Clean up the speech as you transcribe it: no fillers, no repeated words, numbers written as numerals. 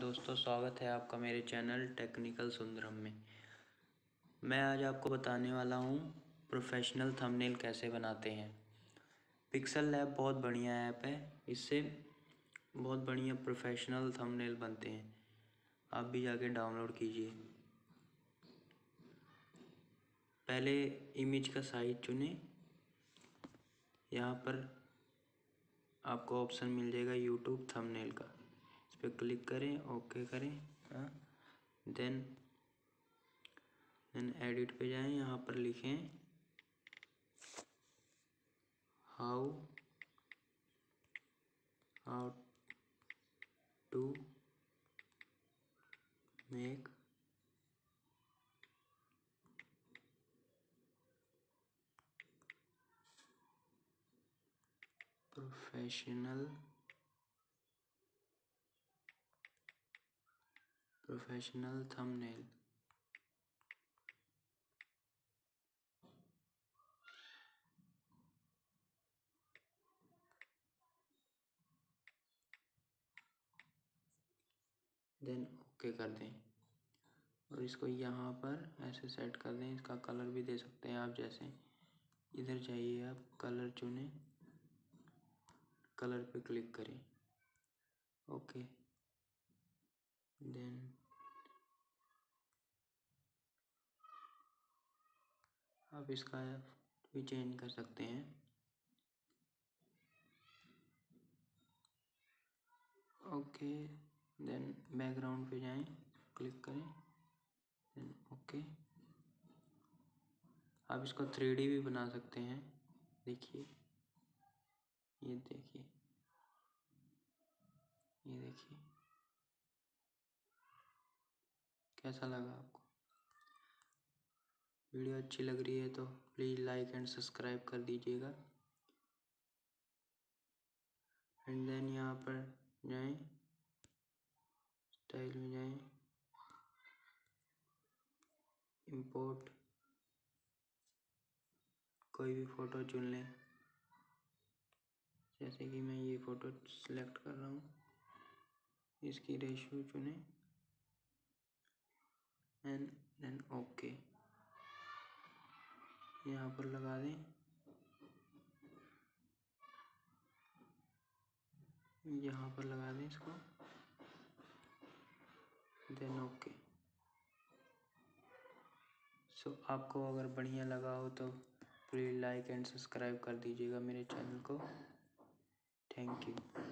दोस्तों, स्वागत है आपका मेरे चैनल टेक्निकल सुंदरम में। मैं आज आपको बताने वाला हूँ प्रोफेशनल थंबनेल कैसे बनाते हैं। पिक्सल लैब बहुत बढ़िया ऐप है, इससे बहुत बढ़िया प्रोफेशनल थंबनेल बनते हैं। आप भी जाके डाउनलोड कीजिए। पहले इमेज का साइज चुनें। यहाँ पर आपको ऑप्शन मिल जाएगा यूट्यूब थंबनेल का, इस पर क्लिक करें, ओके करें। देन एडिट पे जाएं। यहाँ पर लिखें how to make professional thumbnail. Then okay कर दें और इसको यहाँ पर ऐसे सेट कर दें। इसका कलर भी दे सकते हैं आप, जैसे इधर जाइए, आप कलर चुनें, कलर पे क्लिक करें, ओके। देन आप इसका भी चेंज कर सकते हैं, ओके। देन बैकग्राउंड पे जाएं, क्लिक करें, देन ओके। आप इसको 3D भी बना सकते हैं। देखिए, ये देखिए, ये देखिए कैसा लगा आपको। वीडियो अच्छी लग रही है तो प्लीज़ लाइक एंड सब्सक्राइब कर दीजिएगा। एंड देन यहाँ पर जाएं, स्टाइल में जाएं, इंपोर्ट, कोई भी फ़ोटो चुन लें। जैसे कि मैं ये फ़ोटो सिलेक्ट कर रहा हूँ, इसकी रेशियो चुनें एंड देन ओके। यहाँ पर लगा दें, यहाँ पर लगा दें इसको, देन ओके। सो आपको अगर बढ़िया लगा हो तो प्लीज़ लाइक एंड सब्सक्राइब कर दीजिएगा मेरे चैनल को। Thank you.